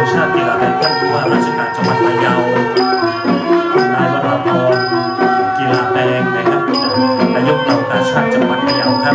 ชาติกีฬาแห่งท่านผู้ว่าราชการจังหวัดพะเยาคุณนายวราพรกีฬาแปลงนะครับนายกเหล่ากาชาติจังหวัดพะเยาครับ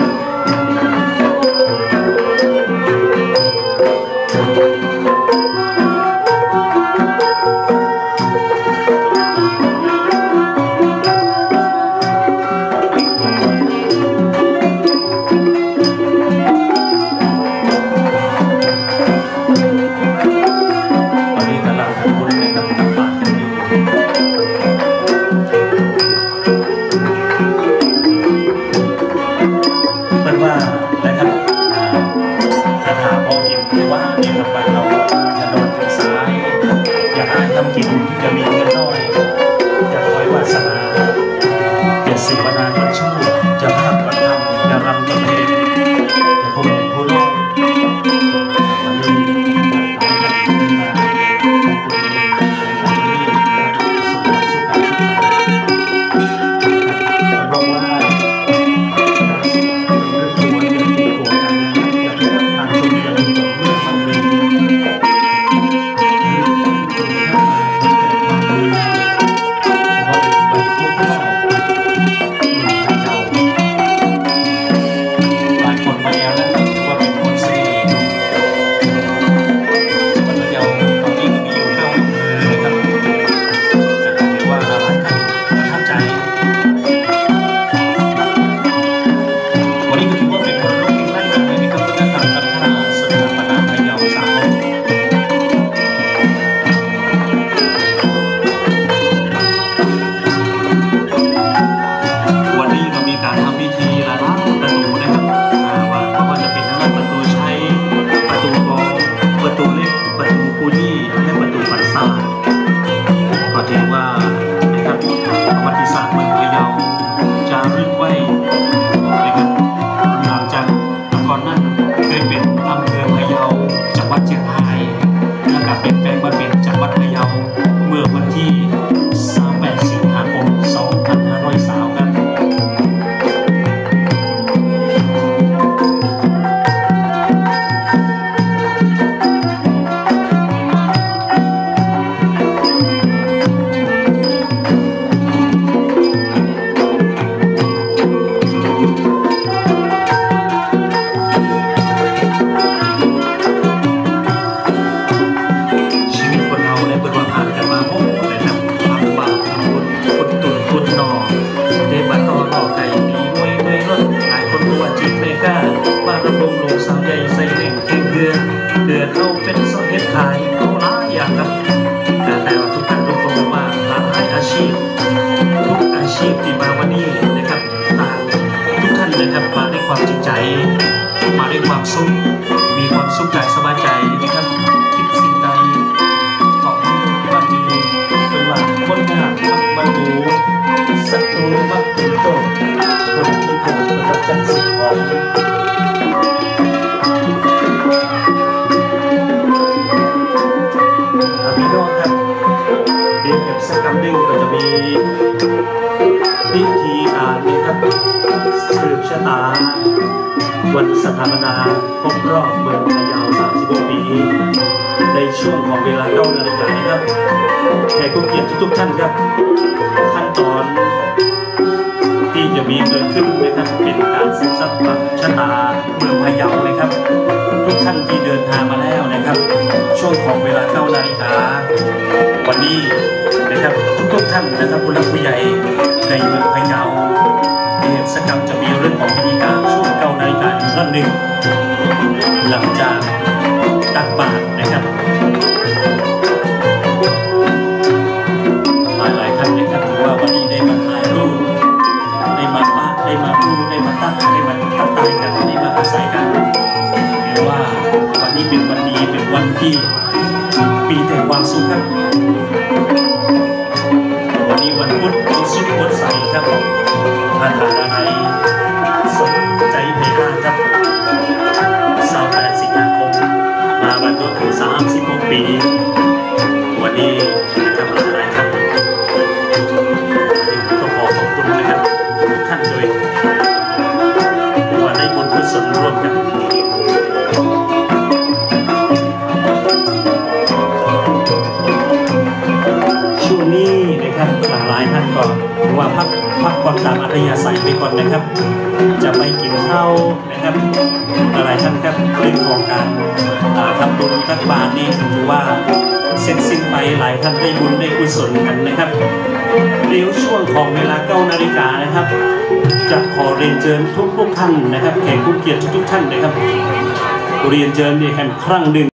วันสถาปนาครบรอบเมืองพะเยา36 ปีในช่วงของเวลา9 นาฬิกานะครับแขกผู้เกียรติทุกท่านครับขั้นตอนที่จะมีเกิดขึ้นนะครับเป็นการสืบทรัพย์ชะตาเมืองพะเยานะครับทุกท่านที่เดินทางมาแล้วนะครับช่วงของเวลา9 นาฬิกาวันนี้นะครับทุกท่านนะครับผู้หลักผู้ใหญ่ในเมืองพะเยากิจกรรมจะมีเรื่องของพิธีการช่วง9 นาฬิกาอีกครั้งหนึ่งหลังจากตักบาตรนะครับหลายท่านนะครับถือว่าวันนี้ได้มาถ่ายรูปได้มาปะได้มาดูได้มาตั้งได้มาทักทายกันได้มาอาศัยกันหรือว่าวันนี้เป็นวันดีเป็นวันที่มีแต่ความสุขครับวันนี้วันพุธมีสุขวันใสครับพระธาตุอะไรสนใจเพลงครับ28 สิงหาคมมาวันรวมถึง36 ปีวันนี้นะครับหลายท่านต้องขอขอบคุณนะครับทุกท่านด้วยว่าได้บุญกุศลร่วมกันตามอัธยาศัยไปก่อนนะครับจะไปกินข้าวนะครับหลายท่านครับเรื่องของการทำบุญตักบาตรนี่ถือว่าเสร็จสิ้นไปหลายท่านได้บุญได้กุศลกันนะครับเดี๋ยวช่วงของเวลา9 นาฬิกานะครับจะขอเรียนเชิญทุกท่านนะครับแขกผู้เกียรติทุกท่านนะครับเรียนเชิญในแห่งครั้งหนึ่ง